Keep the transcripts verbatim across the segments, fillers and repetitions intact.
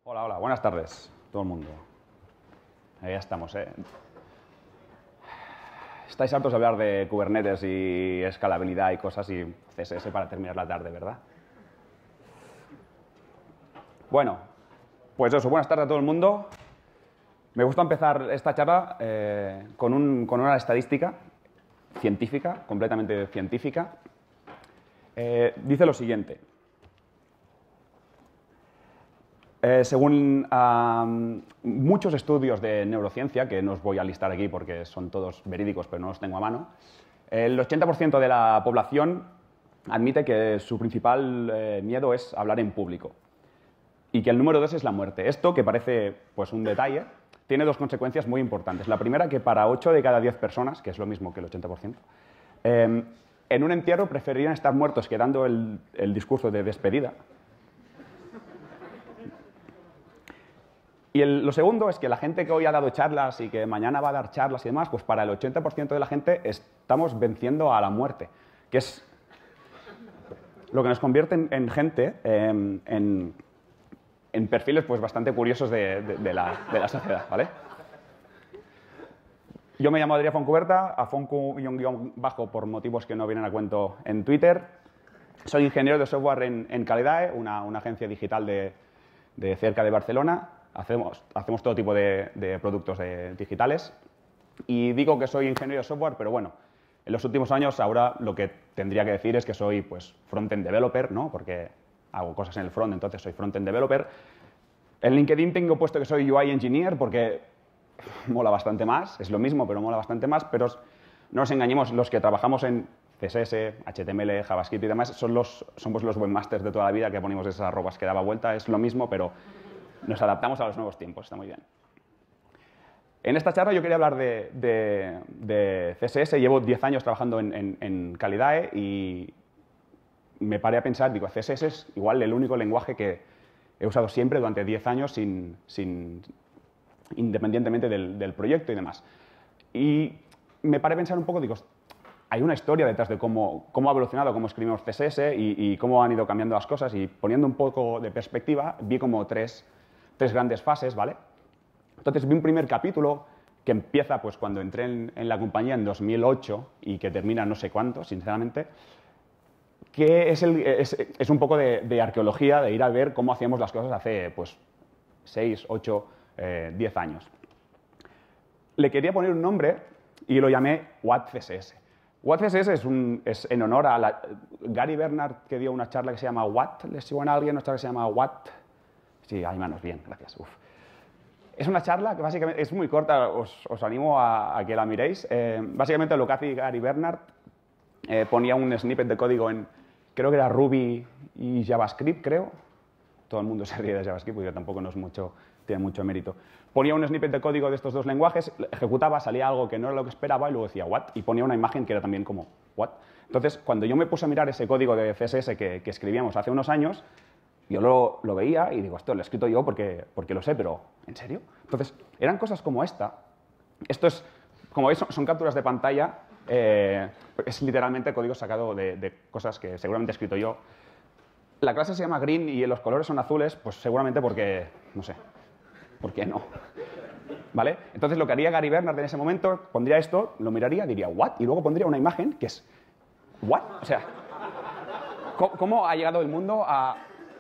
Hola, hola, buenas tardes, todo el mundo. Ahí ya estamos, ¿eh? Estáis hartos de hablar de Kubernetes y escalabilidad y cosas y C S S para terminar la tarde, ¿verdad? Bueno, pues eso, buenas tardes a todo el mundo. Me gusta empezar esta charla eh, con, un, con una estadística científica, completamente científica. Eh, dice lo siguiente. Eh, según um, muchos estudios de neurociencia, que no os voy a listar aquí porque son todos verídicos, pero no los tengo a mano, el ochenta por ciento de la población admite que su principal eh, miedo es hablar en público y que el número dos es la muerte. Esto, que parece pues, un detalle, tiene dos consecuencias muy importantes. La primera, que para ocho de cada diez personas, que es lo mismo que el ochenta por ciento, eh, en un entierro preferirían estar muertos que dando el, el discurso de despedida. Y el, lo segundo es que la gente que hoy ha dado charlas y que mañana va a dar charlas y demás, pues para el ochenta por ciento de la gente estamos venciendo a la muerte, que es lo que nos convierte en, en gente, eh, en, en perfiles pues bastante curiosos de, de, de, la, de la sociedad, ¿vale? Yo me llamo Adrià Fontcuberta, a Fontcu-bajo por motivos que no vienen a cuento en Twitter. Soy ingeniero de software en, en Calidae, una, una agencia digital de, de cerca de Barcelona. Hacemos, hacemos todo tipo de, de productos de, digitales. Y digo que soy ingeniero de software, pero bueno, en los últimos años ahora lo que tendría que decir es que soy pues, front-end developer, ¿no? Porque hago cosas en el front, entonces soy front-end developer. En LinkedIn tengo puesto que soy U I engineer porque mola bastante más, es lo mismo, pero mola bastante más, pero no nos engañemos, los que trabajamos en C S S, H T M L, JavaScript y demás, son los, somos los webmasters de toda la vida que ponemos esas arrobas que daba vuelta, es lo mismo, pero nos adaptamos a los nuevos tiempos, está muy bien. En esta charla yo quería hablar de, de, de C S S, llevo diez años trabajando en, en, en Calidae y me paré a pensar, digo, C S S es igual el único lenguaje que he usado siempre durante diez años sin, sin, independientemente del, del proyecto y demás. Y me paré a pensar un poco, digo, hay una historia detrás de cómo, cómo ha evolucionado, cómo escribimos C S S y, y cómo han ido cambiando las cosas y poniendo un poco de perspectiva, vi como tres, tres grandes fases, ¿vale? Entonces vi un primer capítulo que empieza pues, cuando entré en, en la compañía en dos mil ocho y que termina no sé cuánto, sinceramente, que es, el, es, es un poco de, de arqueología, de ir a ver cómo hacíamos las cosas hace pues, seis, ocho, diez años. Le quería poner un nombre y lo llamé What C S S. What C S S es, un, es en honor a la, Gary Bernard, que dio una charla que se llama What. ¿Les suena a alguien una charla que se llama What? Sí, hay manos, bien, gracias. Uf. Es una charla que básicamente es muy corta, os, os animo a, a que la miréis. Eh, básicamente lo que hace Gary Bernard, eh, ponía un snippet de código en, creo que era Ruby y JavaScript, creo. Todo el mundo se ríe de JavaScript porque tampoco no es mucho, tiene mucho mérito. Ponía un snippet de código de estos dos lenguajes, ejecutaba, salía algo que no era lo que esperaba y luego decía what, y ponía una imagen que era también como what. Entonces, cuando yo me puse a mirar ese código de C S S que, que escribíamos hace unos años, yo lo, lo veía y digo, esto lo he escrito yo porque, porque lo sé, pero ¿en serio? Entonces, eran cosas como esta. Esto es, como veis, son, son capturas de pantalla, eh, es literalmente código sacado de, de cosas que seguramente he escrito yo. La clase se llama green y los colores son azules, pues seguramente porque, no sé, ¿por qué no? ¿Vale? Entonces lo que haría Gary Bernard en ese momento, pondría esto, lo miraría, diría, ¿what? Y luego pondría una imagen que es, ¿what? O sea, ¿cómo, cómo ha llegado el mundo a...?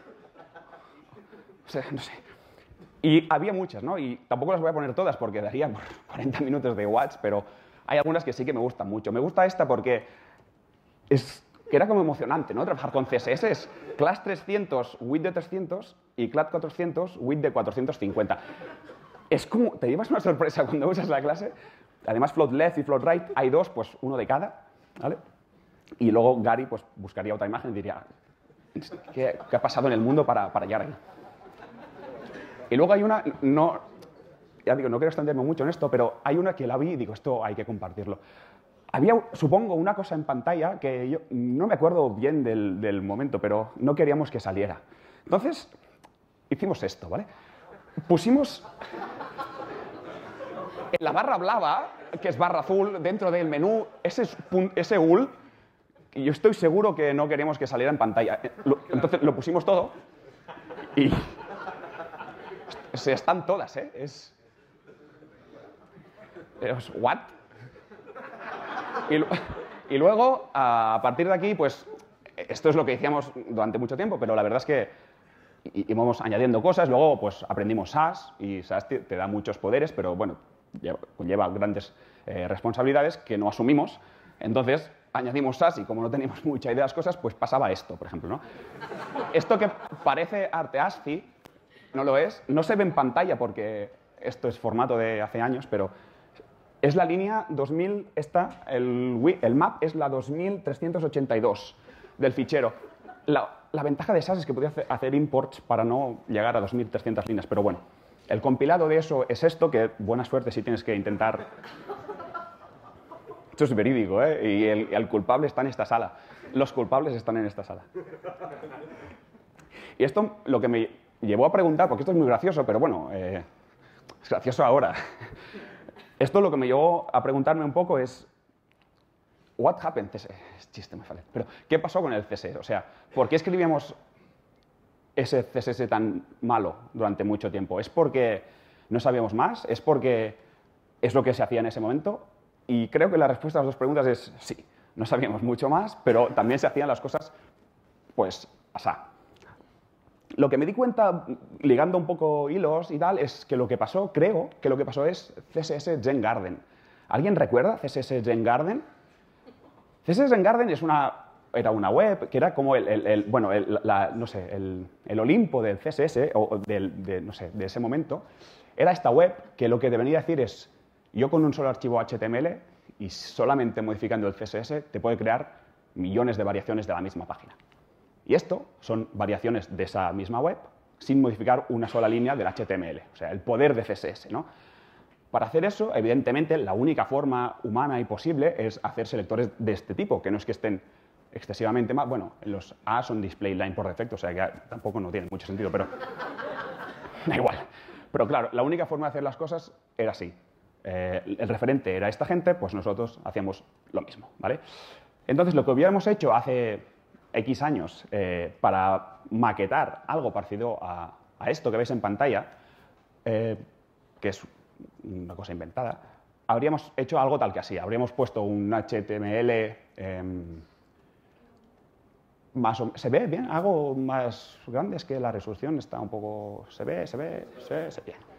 O sea, no sé. Y había muchas, ¿no? Y tampoco las voy a poner todas porque daría por cuarenta minutos de watts, pero hay algunas que sí que me gustan mucho. Me gusta esta porque es... que era como emocionante, ¿no? Trabajar con C S S es class trescientos, width de trescientos y class cuatrocientos, width de cuatrocientos cincuenta. Es como, te llevas una sorpresa cuando usas la clase. Además, float left y float right, hay dos, pues uno de cada, ¿vale? Y luego Gary, pues buscaría otra imagen y diría, ¿qué, qué ha pasado en el mundo para, para llegar ahí? Y luego hay una, no, ya digo, no quiero extenderme mucho en esto, pero hay una que la vi y digo, esto hay que compartirlo. Había, supongo, una cosa en pantalla que yo no me acuerdo bien del, del momento, pero no queríamos que saliera. Entonces, hicimos esto, ¿vale? Pusimos en la barra blava, que es barra azul, dentro del menú, ese, ese U L, y yo estoy seguro que no queríamos que saliera en pantalla. Entonces, lo pusimos todo y... se están todas, ¿eh? Es... es ¿what? Y, y luego, a partir de aquí, pues, esto es lo que decíamos durante mucho tiempo, pero la verdad es que íbamos añadiendo cosas, luego pues aprendimos SaaS, y SaaS te, te da muchos poderes, pero bueno, lleva, conlleva grandes eh, responsabilidades que no asumimos. Entonces, añadimos SaaS y como no teníamos mucha idea de las cosas, pues pasaba esto, por ejemplo, ¿no? Esto que parece arte ASCII, no lo es, no se ve en pantalla porque esto es formato de hace años, pero es la línea dos mil, esta, el, el map es la dos mil trescientos ochenta y dos del fichero. La, la ventaja de SaaS es que podía hacer imports para no llegar a dos mil trescientas líneas, pero bueno, el compilado de eso es esto, que buena suerte si tienes que intentar... Esto es verídico, ¿eh? Y el, el culpable está en esta sala. Los culpables están en esta sala. Y esto lo que me llevó a preguntar, porque esto es muy gracioso, pero bueno, eh, es gracioso ahora. Esto lo que me llevó a preguntarme un poco es, what happened? C S S, es chiste, me vale. Pero, ¿qué pasó con el C S S? O sea, ¿por qué escribíamos ese C S S tan malo durante mucho tiempo? ¿Es porque no sabíamos más? ¿Es porque es lo que se hacía en ese momento? Y creo que la respuesta a las dos preguntas es sí, no sabíamos mucho más, pero también se hacían las cosas, pues, asá. Lo que me di cuenta, ligando un poco hilos y tal, es que lo que pasó, creo que lo que pasó es C S S Gen Garden. ¿Alguien recuerda C S S Gen Garden? C S S Gen Garden es una, era una web que era como el, el, el bueno, el, la, no sé, el, el Olimpo del C S S, o del, de, no sé, de ese momento. Era esta web que lo que devenía decir es, yo con un solo archivo H T M L y solamente modificando el C S S te puede crear millones de variaciones de la misma página. Y esto son variaciones de esa misma web sin modificar una sola línea del H T M L, o sea, el poder de C S S, ¿no? Para hacer eso, evidentemente, la única forma humana y posible es hacer selectores de este tipo, que no es que estén excesivamente mal. Bueno, los A son display line por defecto, o sea que tampoco no tiene mucho sentido, pero da igual. Pero claro, la única forma de hacer las cosas era así. Eh, el referente era esta gente, pues nosotros hacíamos lo mismo, ¿vale? Entonces, lo que hubiéramos hecho hace X años eh, para maquetar algo parecido a, a esto que veis en pantalla, eh, que es una cosa inventada, habríamos hecho algo tal que así. Habríamos puesto un H T M L eh, más o, ¿se ve bien? Algo más grande, es que la resolución está un poco... ¿Se ve? ¿Se ve? ¿Se ve? ¿Se ve? Bien.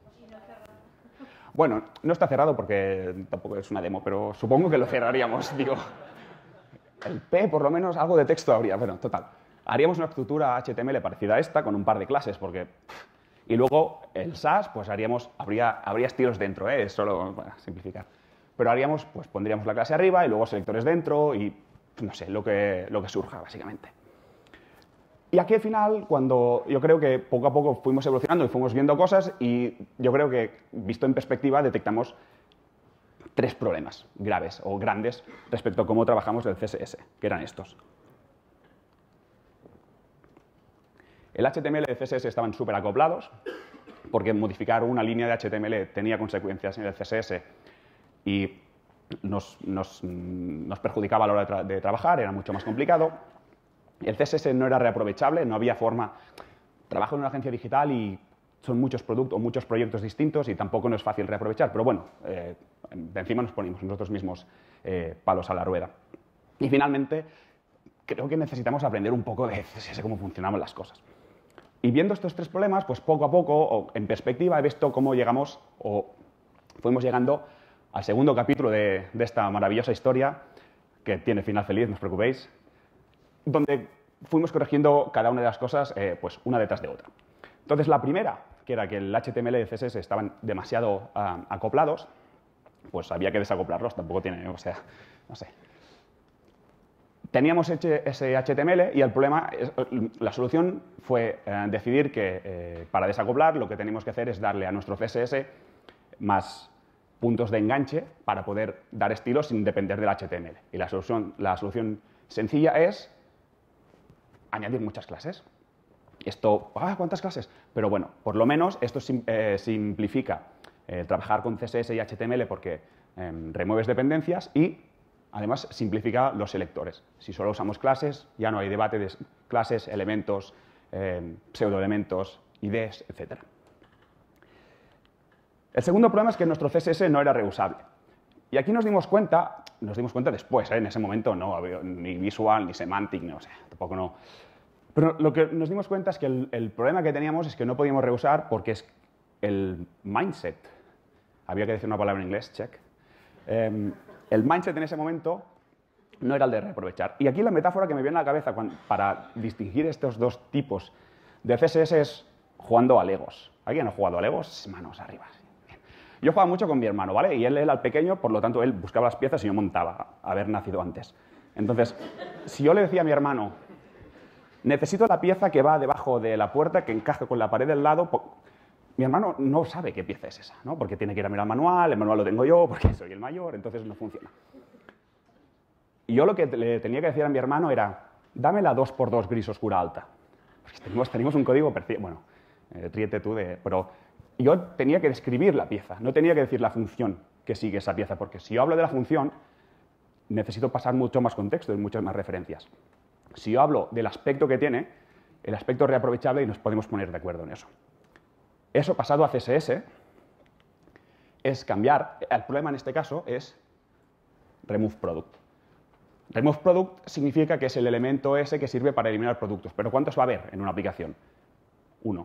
Bueno, no está cerrado porque tampoco es una demo, pero supongo que lo cerraríamos, digo. El P, por lo menos, algo de texto habría. Bueno, total. Haríamos una estructura H T M L parecida a esta, con un par de clases, porque... Y luego el SaaS, pues haríamos... Habría, habría estilos dentro, ¿eh? Es solo para simplificar. Pero haríamos, pues pondríamos la clase arriba y luego selectores dentro y, no sé, lo que, lo que surja, básicamente. Y aquí al final, cuando yo creo que poco a poco fuimos evolucionando y fuimos viendo cosas, y yo creo que, visto en perspectiva, detectamos tres problemas graves o grandes respecto a cómo trabajamos el C S S, que eran estos. El H T M L y el C S S estaban súper acoplados, porque modificar una línea de H T M L tenía consecuencias en el C S S y nos, nos, nos perjudicaba a la hora de, tra de trabajar, era mucho más complicado. El C S S no era reaprovechable, no había forma. Trabajo en una agencia digital y son muchos productos, muchos proyectos distintos y tampoco no es fácil reaprovechar, pero bueno, eh, de encima nos ponemos nosotros mismos eh, palos a la rueda. Y finalmente, creo que necesitamos aprender un poco de C S S, cómo funcionaban las cosas. Y viendo estos tres problemas, pues poco a poco, o en perspectiva, he visto cómo llegamos, o fuimos llegando al segundo capítulo de, de esta maravillosa historia, que tiene final feliz, no os preocupéis, donde fuimos corrigiendo cada una de las cosas, eh, pues una detrás de otra. Entonces, la primera, que era que el H T M L y el C S S estaban demasiado uh, acoplados, pues había que desacoplarlos, tampoco tiene, o sea, no sé. Teníamos ese H T M L y el problema, es, la solución fue eh, decidir que eh, para desacoplar lo que teníamos que hacer es darle a nuestro C S S más puntos de enganche para poder dar estilos sin depender del H T M L. Y la solución, la solución sencilla es añadir muchas clases. Esto, ¡ah, cuántas clases! Pero bueno, por lo menos esto sim, eh, simplifica eh, trabajar con C S S y H T M L porque eh, remueves dependencias y además simplifica los selectores. Si solo usamos clases, ya no hay debate de clases, elementos, eh, pseudoelementos, I Ds, etcétera. El segundo problema es que nuestro C S S no era reusable. Y aquí nos dimos cuenta, nos dimos cuenta después, ¿eh? En ese momento no había ni visual, ni semantic, no, o sea, tampoco no. Pero lo que nos dimos cuenta es que el, el problema que teníamos es que no podíamos reusar porque es el mindset. Había que decir una palabra en inglés, check. Eh, el mindset en ese momento no era el de reaprovechar. Y aquí la metáfora que me viene a la cabeza cuando, para distinguir estos dos tipos de C S S es jugando a Legos. ¿Alguien ha jugado a Legos? Manos arriba. Bien. Yo jugaba mucho con mi hermano, ¿vale? Y él era el pequeño, por lo tanto él buscaba las piezas y yo montaba, haber nacido antes. Entonces, si yo le decía a mi hermano, necesito la pieza que va debajo de la puerta, que encaje con la pared del lado, mi hermano no sabe qué pieza es esa, ¿no? Porque tiene que ir a mirar el manual, el manual lo tengo yo, porque soy el mayor, entonces no funciona. Y yo lo que le tenía que decir a mi hermano era, dame la dos por dos gris oscura alta. Porque teníamos, teníamos un código perfecto, bueno, eh, tríete tú de... Pero yo tenía que describir la pieza, no tenía que decir la función que sigue esa pieza, porque si yo hablo de la función, necesito pasar mucho más contexto y muchas más referencias. Si yo hablo del aspecto que tiene, el aspecto es reaprovechable y nos podemos poner de acuerdo en eso. Eso pasado a C S S es cambiar, el problema en este caso es remove product. Remove product significa que es el elemento ese que sirve para eliminar productos. ¿Pero cuántos va a haber en una aplicación? Uno.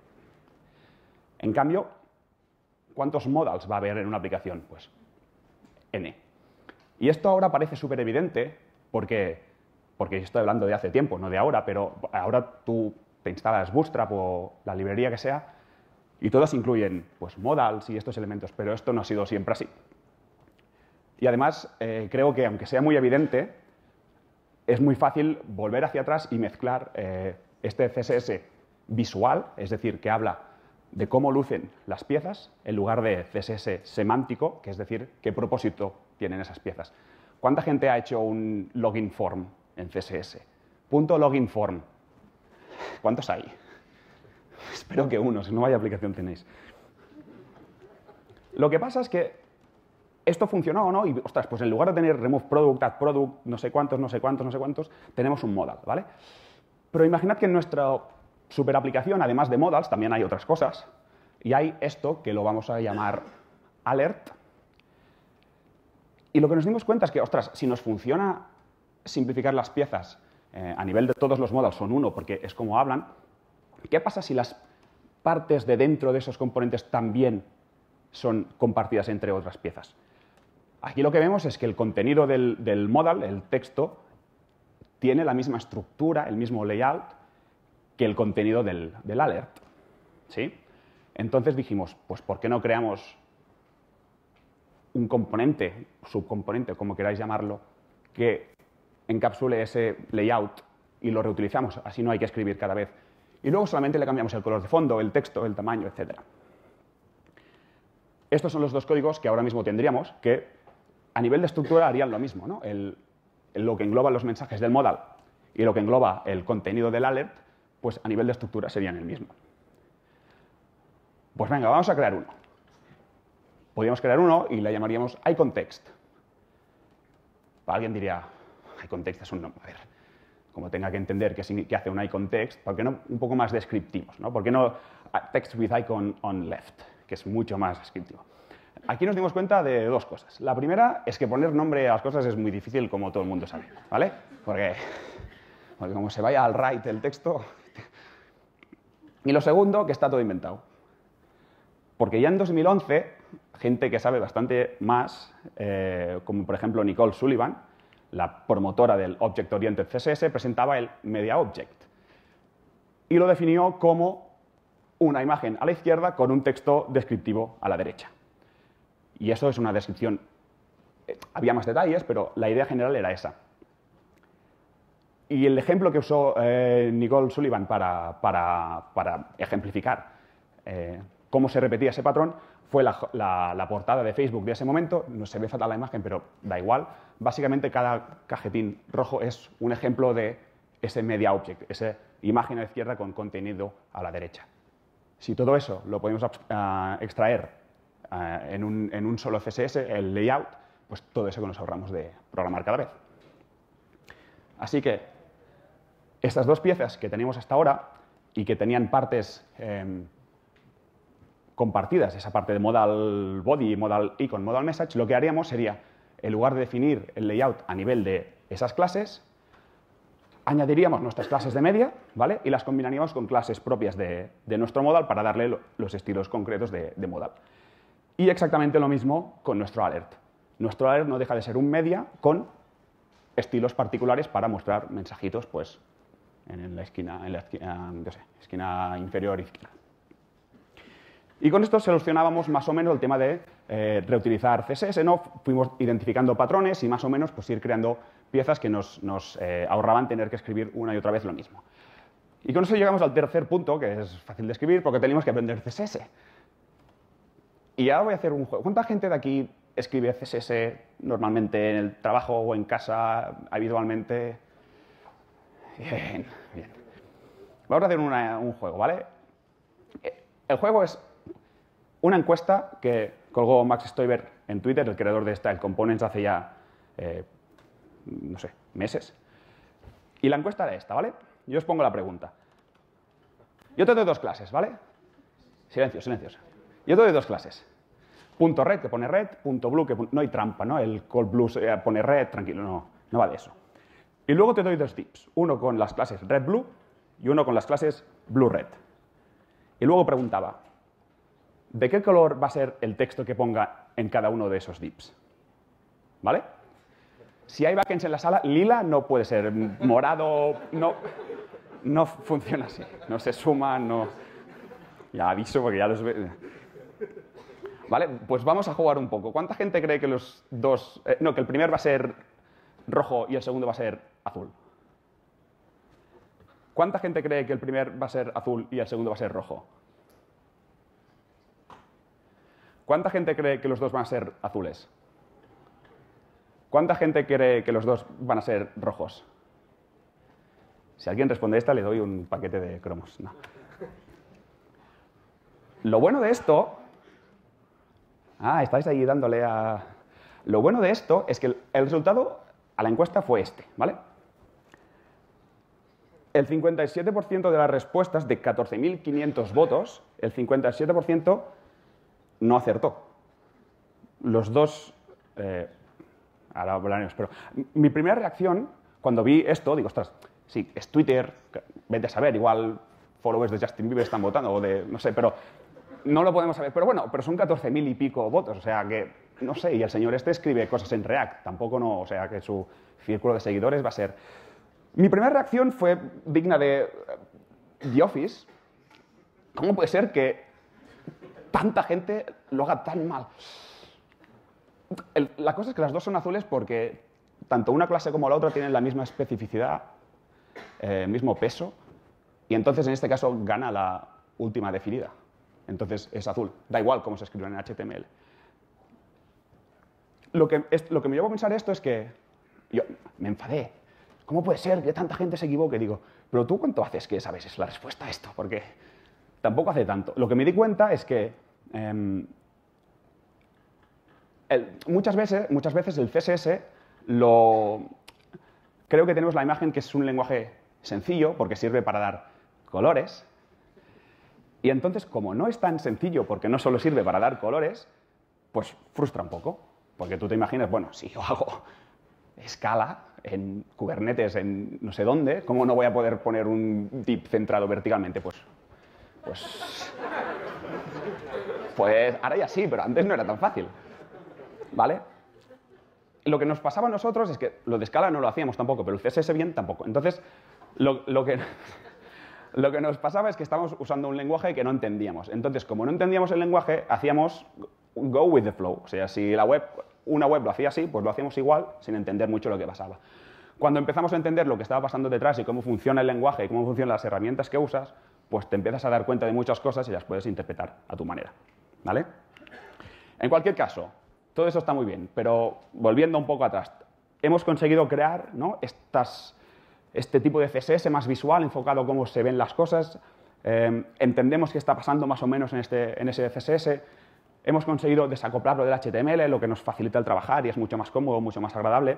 En cambio, ¿cuántos modals va a haber en una aplicación? Pues n. Y esto ahora parece súper evidente porque, porque estoy hablando de hace tiempo, no de ahora, pero ahora tú te instalas Bootstrap o la librería que sea y todas incluyen pues, modals y estos elementos, pero esto no ha sido siempre así. Y además, eh, creo que aunque sea muy evidente, es muy fácil volver hacia atrás y mezclar eh, este C S S visual, es decir, que habla de cómo lucen las piezas, en lugar de C S S semántico, que es decir, qué propósito tienen esas piezas. ¿Cuánta gente ha hecho un login form en C S S? Punto login form. ¿Cuántos hay? Espero que uno, si no vaya aplicación tenéis. Lo que pasa es que esto funcionó o no, y ostras, pues en lugar de tener remove product, add product, no sé cuántos, no sé cuántos, no sé cuántos, tenemos un modal, ¿vale? Pero imaginad que en nuestra superaplicación, además de modals, también hay otras cosas, y hay esto que lo vamos a llamar alert. Y lo que nos dimos cuenta es que, ostras, si nos funciona simplificar las piezas eh, a nivel de todos los modals son uno, porque es como hablan, ¿qué pasa si las partes de dentro de esos componentes también son compartidas entre otras piezas? Aquí lo que vemos es que el contenido del, del modal, el texto, tiene la misma estructura, el mismo layout que el contenido del, del alert. ¿Sí? Entonces dijimos, pues ¿por qué no creamos un componente, subcomponente, como queráis llamarlo, que encapsule ese layout y lo reutilizamos? Así no hay que escribir cada vez. Y luego solamente le cambiamos el color de fondo, el texto, el tamaño, etcétera. Estos son los dos códigos que ahora mismo tendríamos, que a nivel de estructura harían lo mismo, ¿no? El, el, lo que engloba los mensajes del modal y lo que engloba el contenido del alert, pues a nivel de estructura serían el mismo. Pues venga, vamos a crear uno. Podríamos crear uno y le llamaríamos iContext. Alguien diría, iContext es un nombre. A ver, como tenga que entender qué, qué hace un iContext, ¿por qué no un poco más descriptivos, ¿no? ¿Por qué no text with icon on left, que es mucho más descriptivo? Aquí nos dimos cuenta de dos cosas. La primera es que poner nombre a las cosas es muy difícil, como todo el mundo sabe, ¿vale? Porque, porque como se vaya al right el texto... Y lo segundo, que está todo inventado. Porque ya en dos mil once, gente que sabe bastante más, eh, como por ejemplo Nicole Sullivan, la promotora del Object Oriented C S S, presentaba el Media Object. Y lo definió como una imagen a la izquierda con un texto descriptivo a la derecha. Y eso es una descripción. Había más detalles, pero la idea general era esa. Y el ejemplo que usó eh, Nicole Sullivan para, para, para ejemplificar eh, cómo se repetía ese patrón fue la, la, la portada de Facebook de ese momento. No se ve fatal la imagen, pero da igual. Básicamente, cada cajetín rojo es un ejemplo de ese media object, esa imagen a la izquierda con contenido a la derecha. Si todo eso lo podemos uh, extraer Uh, en, un, en un solo C S S, el layout, pues todo eso que nos ahorramos de programar cada vez. Así que estas dos piezas que teníamos hasta ahora y que tenían partes eh, compartidas, esa parte de modal body, modal icon, modal message, lo que haríamos sería, en lugar de definir el layout a nivel de esas clases, añadiríamos nuestras clases de media, ¿vale? Y las combinaríamos con clases propias de, de nuestro modal para darle lo, los estilos concretos de, de modal. Y exactamente lo mismo con nuestro alert. Nuestro alert no deja de ser un media con estilos particulares para mostrar mensajitos, pues, en la esquina, en la esquina, no sé, esquina inferior izquierda. Y con esto solucionábamos más o menos el tema de eh, reutilizar C S S, ¿no? Fuimos identificando patrones y más o menos pues, ir creando piezas que nos, nos eh, ahorraban tener que escribir una y otra vez lo mismo. Y con eso llegamos al tercer punto, que es fácil de escribir porque tenemos que aprender C S S. Y ahora voy a hacer un juego. ¿Cuánta gente de aquí escribe C S S normalmente en el trabajo o en casa habitualmente? Bien, bien. Vamos a hacer una, un juego, ¿vale? El juego es una encuesta que colgó Max Stoiber en Twitter, el creador de Style Components, hace ya, eh, no sé, meses. Y la encuesta era esta, ¿vale? Yo os pongo la pregunta. Yo te doy dos clases, ¿vale? Silencio, silencio. Yo te doy dos clases. Punto red, que pone red, punto blue, que pone... No hay trampa, ¿no? El call blue pone red, tranquilo, no, no va de eso. Y luego te doy dos dips. Uno con las clases red blue y uno con las clases blue red. Y luego preguntaba, ¿de qué color va a ser el texto que ponga en cada uno de esos dips? ¿Vale? Si hay backends en la sala, lila no puede ser, morado no, no funciona así. No se suma, no... Ya aviso porque ya los ve... ¿Vale? Pues vamos a jugar un poco. ¿Cuánta gente cree que los dos... Eh, no, que el primer va a ser rojo y el segundo va a ser azul? ¿Cuánta gente cree que el primer va a ser azul y el segundo va a ser rojo? ¿Cuánta gente cree que los dos van a ser azules? ¿Cuánta gente cree que los dos van a ser rojos? Si alguien responde esta, le doy un paquete de cromos. No. Lo bueno de esto... Ah, estáis ahí dándole a... Lo bueno de esto es que el, el resultado a la encuesta fue este, ¿vale? El cincuenta y siete por ciento de las respuestas, de catorce mil quinientos votos, el cincuenta y siete por ciento no acertó. Los dos... Eh, ahora hablaremos, pero mi primera reacción cuando vi esto, digo, ostras, sí, es Twitter, vete a saber, igual followers de Justin Bieber están votando, o de, no sé, pero no lo podemos saber. Pero bueno, pero son catorce mil y pico votos, o sea que, no sé, y el señor este escribe cosas en React, tampoco no, o sea que su círculo de seguidores va a ser... Mi primera reacción fue digna de The Office. ¿Cómo puede ser que tanta gente lo haga tan mal? El, la cosa es que las dos son azules porque tanto una clase como la otra tienen la misma especificidad, eh, mismo peso, y entonces en este caso gana la última definida. Entonces es azul. Da igual cómo se escribe en H T M L. Lo que, es, lo que me llevó a pensar esto es que yo me enfadé. ¿Cómo puede ser que tanta gente se equivoque? Digo, pero ¿tú cuánto haces que sabes es la respuesta a esto? Porque tampoco hace tanto. Lo que me di cuenta es que eh, el, muchas, veces, muchas veces el C S S lo... Creo que tenemos la imagen que es un lenguaje sencillo porque sirve para dar colores. Y entonces, como no es tan sencillo porque no solo sirve para dar colores, pues frustra un poco. Porque tú te imaginas, bueno, si yo hago escala en Kubernetes, en no sé dónde, ¿cómo no voy a poder poner un div centrado verticalmente? Pues, pues, pues ahora ya sí, pero antes no era tan fácil. ¿Vale? Lo que nos pasaba a nosotros es que lo de escala no lo hacíamos tampoco, pero el C S S bien tampoco. Entonces, lo, lo que... Lo que nos pasaba es que estábamos usando un lenguaje que no entendíamos. Entonces, como no entendíamos el lenguaje, hacíamos go with the flow. O sea, si la web, una web lo hacía así, pues lo hacíamos igual, sin entender mucho lo que pasaba. Cuando empezamos a entender lo que estaba pasando detrás y cómo funciona el lenguaje y cómo funcionan las herramientas que usas, pues te empiezas a dar cuenta de muchas cosas y las puedes interpretar a tu manera. ¿Vale? En cualquier caso, todo eso está muy bien, pero volviendo un poco atrás, hemos conseguido crear, ¿no?, estas... este tipo de C S S más visual, enfocado a cómo se ven las cosas. Eh, entendemos qué está pasando más o menos en, este, en ese C S S. Hemos conseguido desacoplarlo del H T M L, lo que nos facilita el trabajar y es mucho más cómodo, mucho más agradable.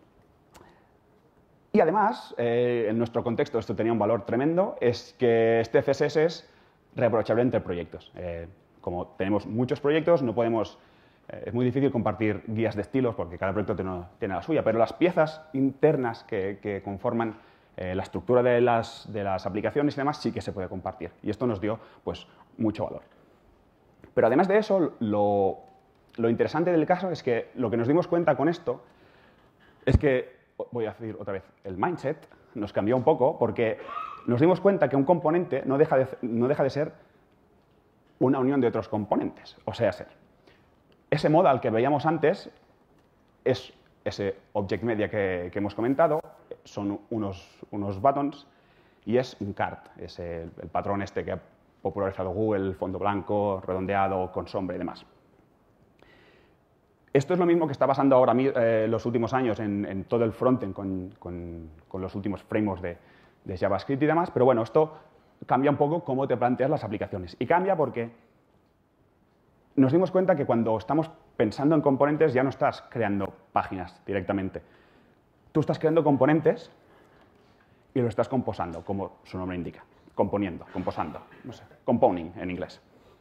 Y además, eh, en nuestro contexto esto tenía un valor tremendo, es que este C S S es reprochable entre proyectos. Eh, como tenemos muchos proyectos, no podemos, eh, es muy difícil compartir guías de estilos porque cada proyecto tiene, tiene la suya, pero las piezas internas que, que conforman eh, la estructura de las, de las aplicaciones y demás sí que se puede compartir. Y esto nos dio pues, mucho valor. Pero además de eso, lo, lo interesante del caso es que lo que nos dimos cuenta con esto es que, voy a decir otra vez, el mindset nos cambió un poco porque nos dimos cuenta que un componente no deja de, no deja de ser una unión de otros componentes. O sea, ese modal que veíamos antes es ese object media que, que hemos comentado, son unos, unos buttons y es un card, es el, el patrón este que ha popularizado Google, fondo blanco, redondeado, con sombra y demás. Esto es lo mismo que está pasando ahora eh, los últimos años en, en todo el frontend con, con, con los últimos frameworks de, de JavaScript y demás, pero bueno, esto cambia un poco cómo te planteas las aplicaciones. Y cambia porque nos dimos cuenta que cuando estamos pensando en componentes ya no estás creando páginas directamente. Tú estás creando componentes y lo estás composando, como su nombre indica. Componiendo, composando, no sé, componing en inglés.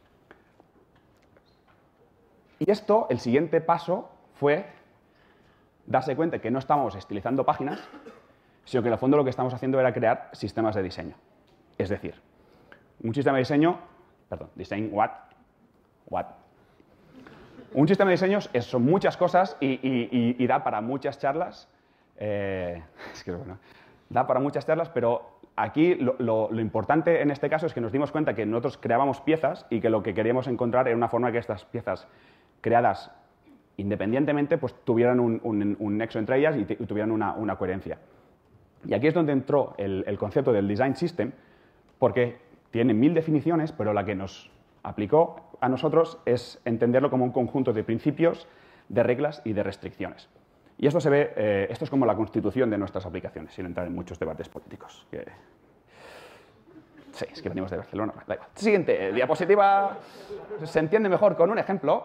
Y esto, el siguiente paso fue darse cuenta que no estábamos estilizando páginas, sino que en el fondo lo que estamos haciendo era crear sistemas de diseño. Es decir, un sistema de diseño, perdón, design what, what. Un sistema de diseños es, son muchas cosas y, y, y, y da para muchas charlas. Eh, es que bueno, da para muchas charlas, pero aquí lo, lo, lo importante en este caso es que nos dimos cuenta que nosotros creábamos piezas y que lo que queríamos encontrar era una forma que estas piezas creadas independientemente pues tuvieran un, un, un nexo entre ellas y, y tuvieran una, una coherencia. Y aquí es donde entró el, el concepto del design system, porque tiene mil definiciones, pero la que nos aplicó a nosotros es entenderlo como un conjunto de principios, de reglas y de restricciones. Y esto se ve, eh, esto es como la constitución de nuestras aplicaciones, sin entrar en muchos debates políticos. Que... Sí, es que venimos de Barcelona. Da igual. Siguiente diapositiva. Se entiende mejor con un ejemplo.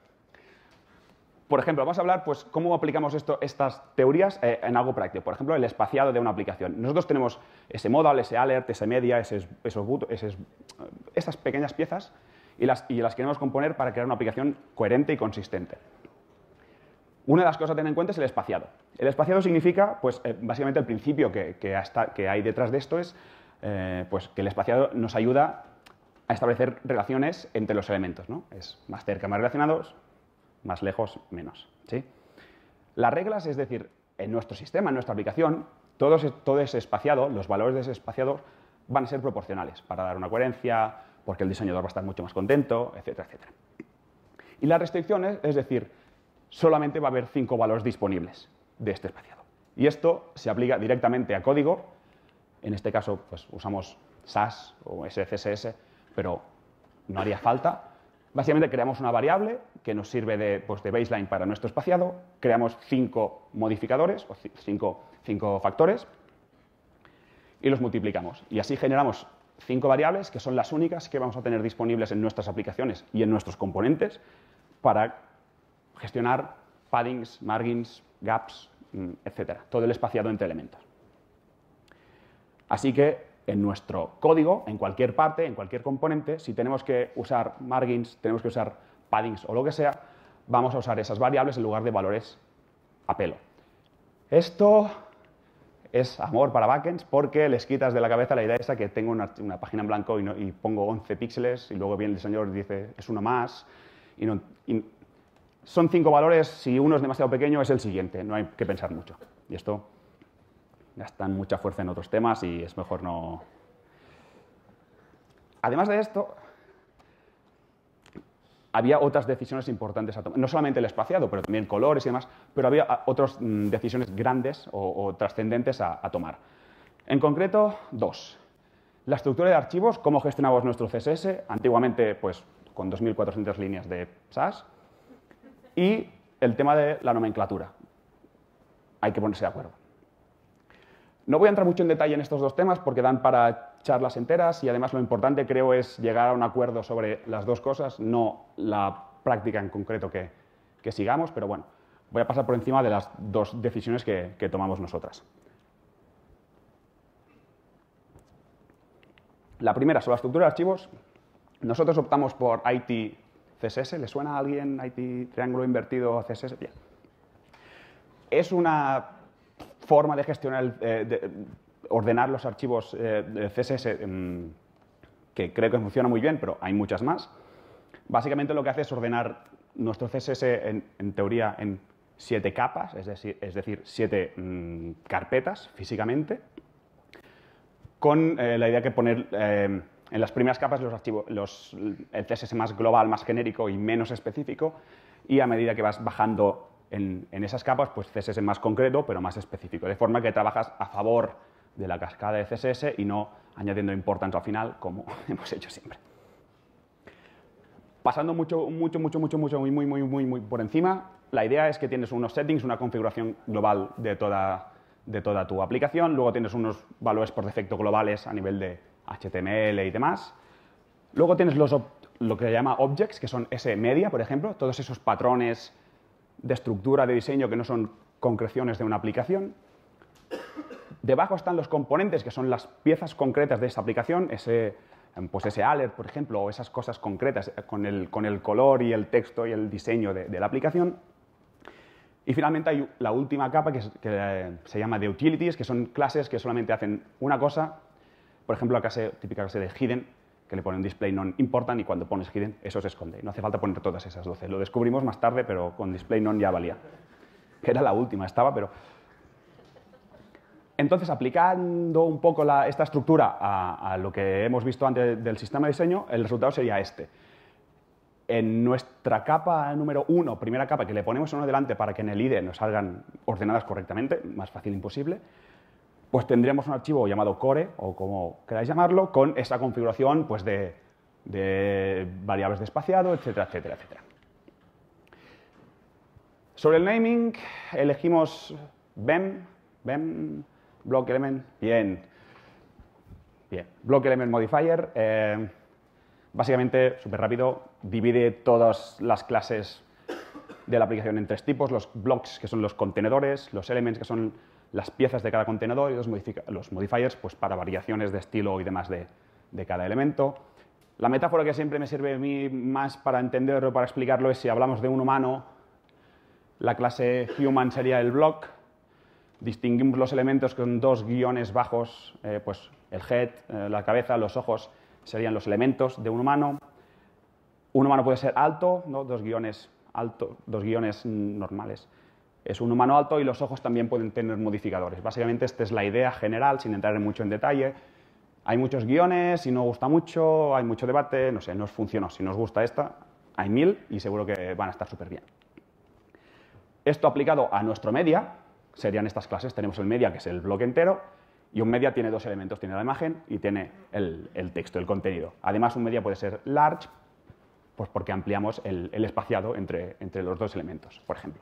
Por ejemplo, vamos a hablar pues, cómo aplicamos esto, estas teorías eh, en algo práctico. Por ejemplo, el espaciado de una aplicación. Nosotros tenemos ese modal, ese alert, ese media, ese, esos, esos, esas pequeñas piezas y las, y las queremos componer para crear una aplicación coherente y consistente. Una de las cosas a tener en cuenta es el espaciado. El espaciado significa, pues, eh, básicamente el principio que, que, hasta, que hay detrás de esto es eh, pues, que el espaciado nos ayuda a establecer relaciones entre los elementos, ¿no? Es más cerca, más relacionados, más lejos, menos. ¿Sí? Las reglas, es decir, en nuestro sistema, en nuestra aplicación, todo ese, todo ese espaciado, los valores de ese espaciado van a ser proporcionales para dar una coherencia, porque el diseñador va a estar mucho más contento, etcétera, etcétera. Y las restricciones, es decir, solamente va a haber cinco valores disponibles de este espaciado. Y esto se aplica directamente a código. En este caso, pues, usamos Sass o S C S S, pero no haría falta. Básicamente creamos una variable que nos sirve de, pues, de baseline para nuestro espaciado, creamos cinco modificadores o cinco, cinco factores y los multiplicamos. Y así generamos cinco variables que son las únicas que vamos a tener disponibles en nuestras aplicaciones y en nuestros componentes para gestionar paddings, margins, gaps, etcétera. Todo el espaciado entre elementos. Así que en nuestro código, en cualquier parte, en cualquier componente, si tenemos que usar margins, tenemos que usar paddings o lo que sea, vamos a usar esas variables en lugar de valores a pelo. Esto es amor para backends porque les quitas de la cabeza la idea esa que tengo una, una página en blanco y, no, y pongo once píxeles y luego viene el diseñador y dice es uno más. Y no, y son cinco valores, si uno es demasiado pequeño es el siguiente, no hay que pensar mucho. Y esto gastan mucha fuerza en otros temas y es mejor no... Además de esto, había otras decisiones importantes a tomar. No solamente el espaciado, pero también colores y demás, pero había otras mm, decisiones grandes o, o trascendentes a, a tomar. En concreto, dos. La estructura de archivos, cómo gestionamos nuestro C S S, antiguamente pues, con dos mil cuatrocientas líneas de Sass, y el tema de la nomenclatura. Hay que ponerse de acuerdo. No voy a entrar mucho en detalle en estos dos temas porque dan para charlas enteras y además lo importante creo es llegar a un acuerdo sobre las dos cosas, no la práctica en concreto que, que sigamos, pero bueno, voy a pasar por encima de las dos decisiones que, que tomamos nosotras. La primera, sobre la estructura de archivos, Nosotros optamos por I T C S S. ¿Le suena a alguien I T triángulo invertido C S S? Bien. Es una forma de gestionar, el, eh, de ordenar los archivos eh, de C S S eh, que creo que funciona muy bien, pero hay muchas más. Básicamente lo que hace es ordenar nuestro C S S, en, en teoría, en siete capas, es decir, es decir siete mm, carpetas físicamente, con eh, la idea de poner eh, en las primeras capas los archivos, los, el C S S más global, más genérico y menos específico, y a medida que vas bajando en, en esas capas, pues C S S más concreto, pero más específico, de forma que trabajas a favor de la cascada de C S S y no añadiendo importance al final, como hemos hecho siempre. Pasando mucho, mucho, mucho, mucho, mucho, muy, muy, muy, muy, muy por encima, la idea es que tienes unos settings, una configuración global de toda, de toda tu aplicación, luego tienes unos valores por defecto globales a nivel de H T M L y demás. Luego tienes los, lo que se llama objects, que son ese media, por ejemplo, todos esos patrones de estructura, de diseño que no son concreciones de una aplicación. Debajo están los componentes, que son las piezas concretas de esa aplicación, ese, pues ese alert, por ejemplo, o esas cosas concretas con el, con el color y el texto y el diseño de, de la aplicación. Y finalmente hay la última capa, que, es, que se llama de utilities, que son clases que solamente hacen una cosa. Por ejemplo, la clase, típica clase de hidden, que le ponen display non important, y cuando pones hidden, eso se esconde. No hace falta poner todas esas doce. Lo descubrimos más tarde, pero con display non ya valía. Que era la última, estaba, pero... Entonces, aplicando un poco la, esta estructura a, a lo que hemos visto antes del sistema de diseño, el resultado sería este. En nuestra capa número uno, primera capa, que le ponemos uno delante para que en el I D E nos salgan ordenadas correctamente, más fácil imposible, pues tendríamos un archivo llamado core, o como queráis llamarlo, con esa configuración pues, de, de variables de espaciado, etcétera, etcétera, etcétera. Sobre el naming, elegimos B E M, B E M, Block Element, bien, bien, Block Element Modifier, eh, básicamente, súper rápido, divide todas las clases de la aplicación en tres tipos, los blocks, que son los contenedores, los elements, que son las piezas de cada contenedor, y los, los modifiers, pues para variaciones de estilo y demás de, de cada elemento. La metáfora que siempre me sirve a mí más para entenderlo, para explicarlo, es si hablamos de un humano, la clase human sería el block. Distinguimos los elementos con dos guiones bajos, eh, pues el head, eh, la cabeza, los ojos serían los elementos de un humano. Un humano puede ser alto, ¿no? dos guiones alto, dos guiones normales. Es un humano alto y los ojos también pueden tener modificadores. Básicamente esta es la idea general, sin entrar mucho en detalle. Hay muchos guiones, si no gusta mucho, hay mucho debate, no sé, no os funcionó. Si no os gusta esta, hay mil y seguro que van a estar súper bien. Esto aplicado a nuestro media, serían estas clases. Tenemos el media, que es el bloque entero, y un media tiene dos elementos, tiene la imagen y tiene el, el texto, el contenido. Además, un media puede ser large, pues porque ampliamos el, el espaciado entre, entre los dos elementos, por ejemplo.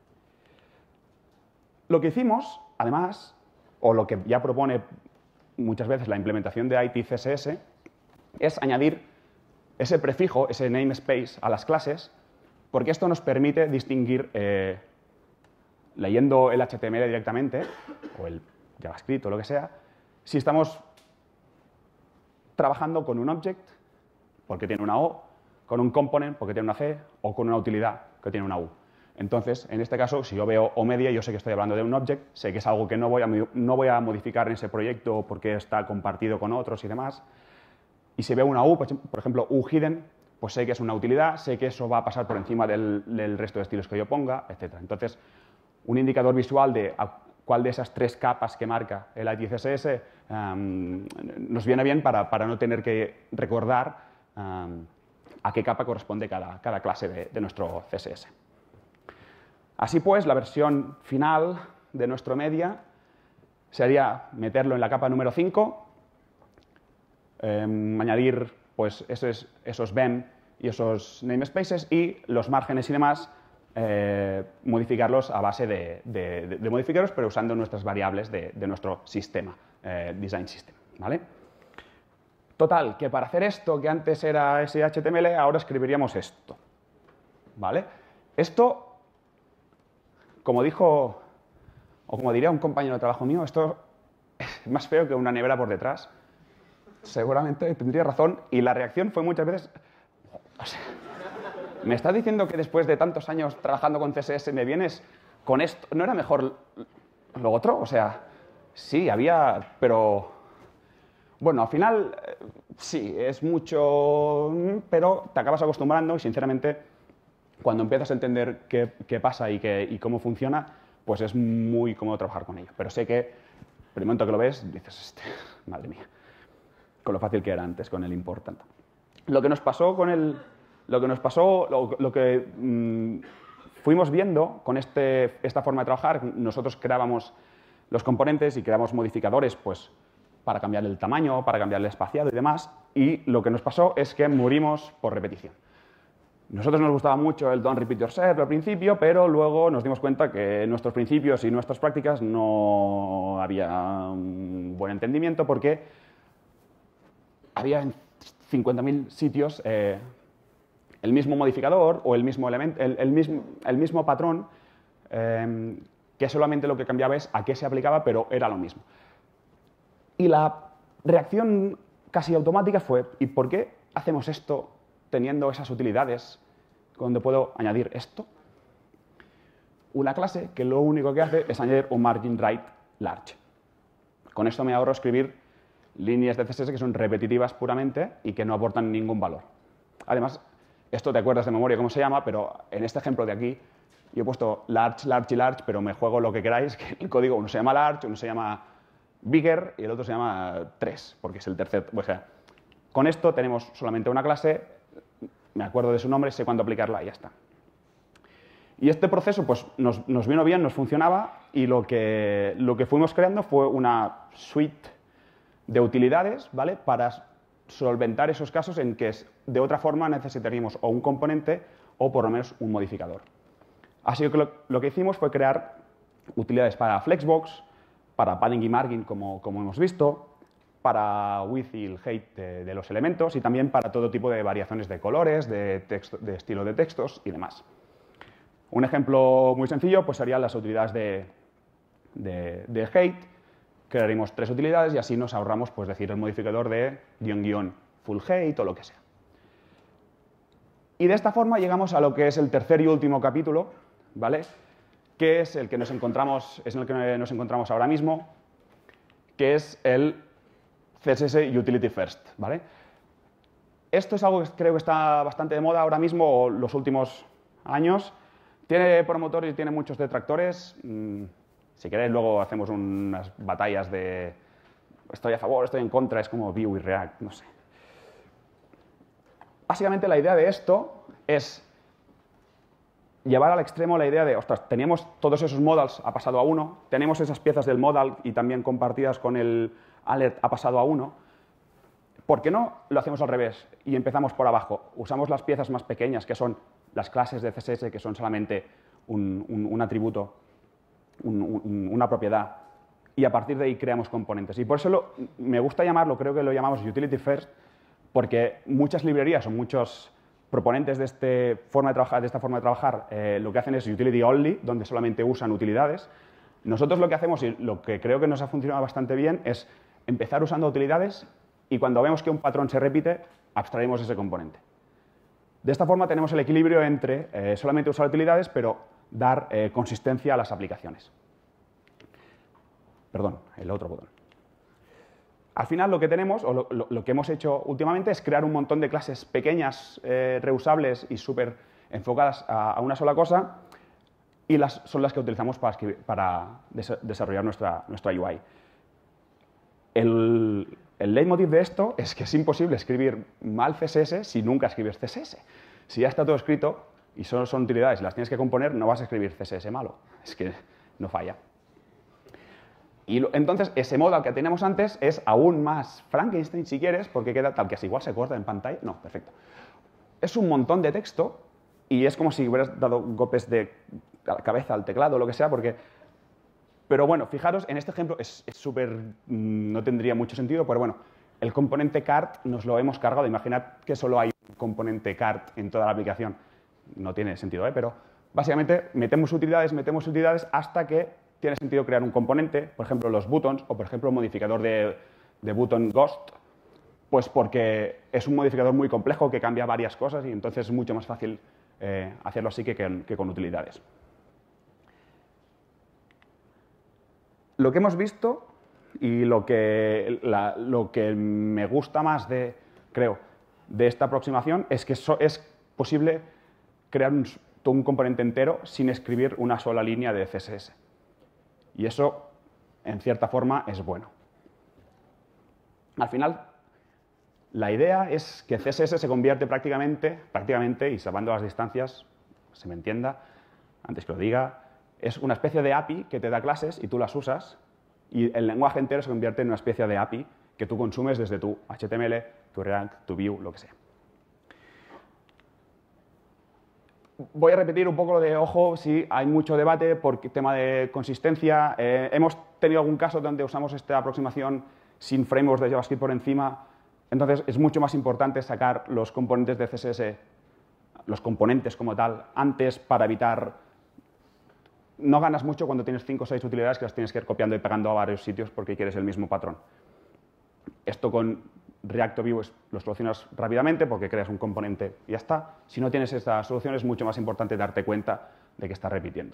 Lo que hicimos, además, o lo que ya propone muchas veces la implementación de I T C S S, es añadir ese prefijo, ese namespace a las clases, porque esto nos permite distinguir, eh, leyendo el H T M L directamente, o el JavaScript o lo que sea, si estamos trabajando con un object, porque tiene una O, con un component, porque tiene una C, o con una utilidad, que tiene una U. Entonces, en este caso, si yo veo O media, yo sé que estoy hablando de un object, sé que es algo que no voy a, no voy a modificar en ese proyecto porque está compartido con otros y demás. Y si veo una U, por ejemplo, U hidden, pues sé que es una utilidad, sé que eso va a pasar por encima del, del resto de estilos que yo ponga, etcétera. Entonces, un indicador visual de cuál de esas tres capas que marca el I T C S S um, nos viene bien para, para no tener que recordar um, a qué capa corresponde cada, cada clase de, de nuestro C S S. Así pues, la versión final de nuestro media sería meterlo en la capa número cinco, eh, añadir pues, esos, esos B E M y esos namespaces y los márgenes y demás, eh, modificarlos a base de, de, de, de modificarlos, pero usando nuestras variables de, de nuestro sistema, eh, design system, ¿vale? Total, que para hacer esto, que antes era ese H T M L, ahora escribiríamos esto, ¿vale? Esto, como dijo, o como diría un compañero de trabajo mío, esto es más feo que una nevera por detrás. seguramente tendría razón. Y la reacción fue muchas veces... O sea, ¿me estás diciendo que después de tantos años trabajando con C S S me vienes con esto? ¿No era mejor lo otro? O sea, sí, había... Pero... Bueno, al final, sí, es mucho... Pero te acabas acostumbrando y, sinceramente, cuando empiezas a entender qué, qué pasa y, qué, y cómo funciona, pues es muy cómodo trabajar con ello. Pero sé que, por el momento que lo ves, dices, este, madre mía, con lo fácil que era antes con el important. Lo que nos pasó con el... Lo que nos pasó, lo, lo que mmm, fuimos viendo con este, esta forma de trabajar, nosotros creábamos los componentes y creábamos modificadores, pues, para cambiar el tamaño, para cambiar el espaciado y demás, y lo que nos pasó es que morimos por repetición. Nosotros nos gustaba mucho el don't repeat yourself al principio, pero luego nos dimos cuenta que nuestros principios y nuestras prácticas no había un buen entendimiento porque había en cincuenta mil sitios eh, el mismo modificador o el mismo, elemento, el, el mismo, el mismo patrón eh, que solamente lo que cambiaba es a qué se aplicaba, pero era lo mismo. Y la reacción casi automática fue, ¿y por qué hacemos esto teniendo esas utilidades donde puedo añadir esto? Una clase que lo único que hace es añadir un margin right large. Con esto me ahorro escribir líneas de C S S que son repetitivas puramente y que no aportan ningún valor. Además, esto te acuerdas de memoria cómo se llama, pero en este ejemplo de aquí yo he puesto large, large y large, pero me juego lo que queráis, que el código uno se llama large, uno se llama bigger y el otro se llama tres, porque es el tercer. O sea, con esto tenemos solamente una clase, me acuerdo de su nombre, sé cuándo aplicarla y ya está. Y este proceso pues, nos, nos vino bien, nos funcionaba y lo que, lo que fuimos creando fue una suite de utilidades, ¿vale?, para solventar esos casos en que de otra forma necesitaríamos o un componente o por lo menos un modificador. Así que lo, lo que hicimos fue crear utilidades para Flexbox, para padding y margin, como, como hemos visto, para width y el height de, de los elementos y también para todo tipo de variaciones de colores, de, texto, de estilo de textos y demás. Un ejemplo muy sencillo pues serían las utilidades de, de, de height. Crearemos tres utilidades y así nos ahorramos pues, decir el modificador de guión guión full height o lo que sea. Y de esta forma llegamos a lo que es el tercer y último capítulo, ¿vale?, que es el que nos encontramos, es en el que nos encontramos ahora mismo, que es el C S S Utility First, ¿vale? Esto es algo que creo que está bastante de moda ahora mismo, o los últimos años. Tiene promotores y tiene muchos detractores. Si queréis, luego hacemos unas batallas de estoy a favor, estoy en contra, es como Vue y React, no sé. Básicamente la idea de esto es llevar al extremo la idea de, ostras, teníamos todos esos modals, ha pasado a uno, tenemos esas piezas del modal y también compartidas con el alert, ha pasado a uno. ¿Por qué no lo hacemos al revés y empezamos por abajo? Usamos las piezas más pequeñas, que son las clases de C S S, que son solamente un, un, un atributo, un, un, una propiedad, y a partir de ahí creamos componentes. Y por eso lo, me gusta llamarlo, creo que lo llamamos Utility First, porque muchas librerías o muchos proponentes de, este forma de, trabajar, de esta forma de trabajar eh, lo que hacen es utility only, donde solamente usan utilidades. Nosotros lo que hacemos, y lo que creo que nos ha funcionado bastante bien, es empezar usando utilidades y cuando vemos que un patrón se repite, abstraemos ese componente. De esta forma tenemos el equilibrio entre eh, solamente usar utilidades, pero dar eh, consistencia a las aplicaciones. Perdón, el otro botón. Al final lo que tenemos, o lo, lo, lo que hemos hecho últimamente, es crear un montón de clases pequeñas, eh, reusables y súper enfocadas a, a una sola cosa, y las, son las que utilizamos para, escribir, para des desarrollar nuestra, nuestra U I. El, el leitmotiv de esto es que es imposible escribir mal C S S si nunca escribes C S S. Si ya está todo escrito y solo son utilidades y las tienes que componer, no vas a escribir C S S malo. Es que no falla. Y lo, entonces, ese modal que teníamos antes es aún más Frankenstein, si quieres, porque queda tal que es igual, se corta en pantalla. No, perfecto. Es un montón de texto y es como si hubieras dado golpes de cabeza al teclado o lo que sea, porque... Pero bueno, fijaros, en este ejemplo es súper... Mmm, no tendría mucho sentido, pero bueno, el componente cart nos lo hemos cargado. Imaginad que solo hay un componente cart en toda la aplicación. No tiene sentido, ¿eh? Pero básicamente metemos utilidades, metemos utilidades hasta que tiene sentido crear un componente, por ejemplo, los buttons, o por ejemplo, un modificador de, de button ghost, Pues porque es un modificador muy complejo que cambia varias cosas y entonces es mucho más fácil eh, hacerlo así que, que, que con utilidades. Lo que hemos visto y lo que, la, lo que me gusta más de, creo, de esta aproximación es que so, es posible crear un, un componente entero sin escribir una sola línea de C S S. Y eso, en cierta forma, es bueno. Al final, la idea es que C S S se convierte prácticamente, prácticamente, y salvando las distancias, se me entienda, antes que lo diga, es una especie de A P I que te da clases y tú las usas, y el lenguaje entero se convierte en una especie de A P I que tú consumes desde tu H T M L, tu React, tu Vue, lo que sea. Voy a repetir un poco lo de, ojo, sí, hay mucho debate por tema de consistencia. Eh, hemos tenido algún caso donde usamos esta aproximación sin frameworks de JavaScript por encima. Entonces, es mucho más importante sacar los componentes de C S S, los componentes como tal, antes para evitar... No ganas mucho cuando tienes cinco o seis utilidades que las tienes que ir copiando y pegando a varios sitios porque quieres el mismo patrón. Esto con React o Vue lo solucionas rápidamente porque creas un componente y ya está. Si no tienes esta solución, es mucho más importante darte cuenta de que estás repitiendo.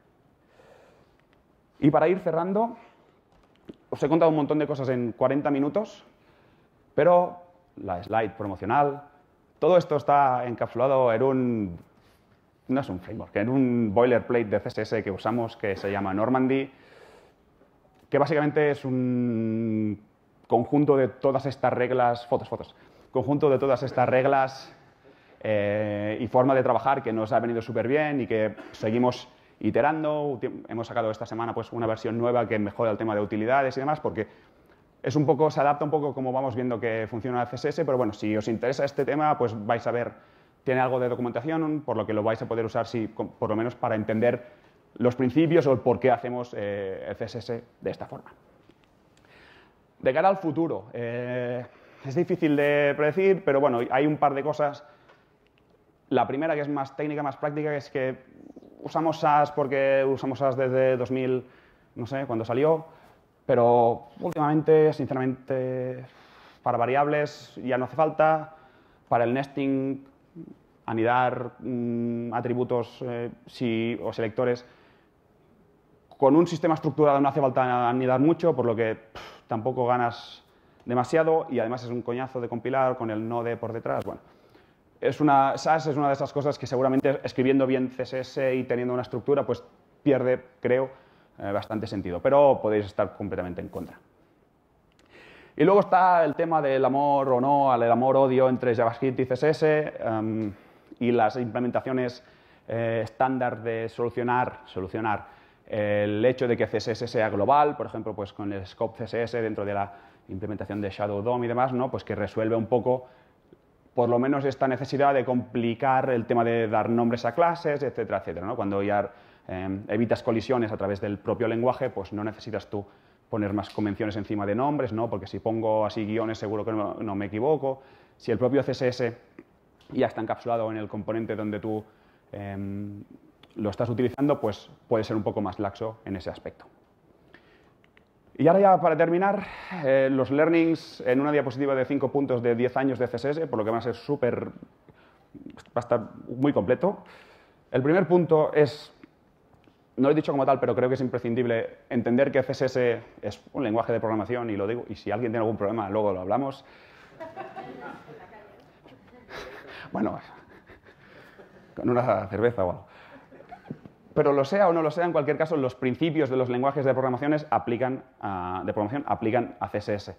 Y para ir cerrando, os he contado un montón de cosas en cuarenta minutos. Pero la slide promocional, todo esto está encapsulado en un, no es un framework, en un boilerplate de C S S que usamos que se llama Normandy, que básicamente es un conjunto de todas estas reglas, fotos, fotos, conjunto de todas estas reglas eh, y forma de trabajar que nos ha venido súper bien y que seguimos iterando. Hemos sacado esta semana pues, una versión nueva que mejora el tema de utilidades y demás, porque es un poco, se adapta un poco como vamos viendo que funciona el C S S, pero bueno, si os interesa este tema, pues vais a ver, tiene algo de documentación, por lo que lo vais a poder usar, si, por lo menos para entender los principios o el por qué hacemos eh, el C S S de esta forma. De cara al futuro, eh, es difícil de predecir, pero bueno, hay un par de cosas. La primera, que es más técnica, más práctica, es que usamos S A S porque usamos S A S desde dos mil, no sé, cuando salió. Pero últimamente, sinceramente, para variables ya no hace falta. Para el nesting, anidar mmm, atributos eh, si, o selectores, con un sistema estructurado no hace falta anidar mucho, por lo que pff, tampoco ganas demasiado y además es un coñazo de compilar con el node por detrás. Bueno, es una, S A S es una de esas cosas que seguramente escribiendo bien C S S y teniendo una estructura, pues pierde, creo, Eh, bastante sentido, pero podéis estar completamente en contra. Y luego está el tema del amor o no, el amor-odio entre JavaScript y C S S um, y las implementaciones eh, estándar de solucionar, solucionar el hecho de que C S S sea global, por ejemplo, pues con el scope C S S dentro de la implementación de Shadow D O M y demás, ¿no? Pues que resuelve un poco, por lo menos, esta necesidad de complicar el tema de dar nombres a clases, etcétera, etcétera, ¿no? Cuando ya eh, evitas colisiones a través del propio lenguaje, pues no necesitas tú poner más convenciones encima de nombres, ¿no? Porque si pongo así guiones seguro que no, no me equivoco. Si el propio C S S ya está encapsulado en el componente donde tú eh, lo estás utilizando, pues puede ser un poco más laxo en ese aspecto. Y ahora ya para terminar, eh, los learnings en una diapositiva de cinco puntos de diez años de C S S, por lo que van a ser súper, va a estar muy completo. El primer punto es, no lo he dicho como tal, pero creo que es imprescindible entender que C S S es un lenguaje de programación y lo digo, y si alguien tiene algún problema luego lo hablamos. Bueno, con una cerveza o algo. Pero lo sea o no lo sea, en cualquier caso, los principios de los lenguajes de, programaciones aplican a, de programación aplican a C S S.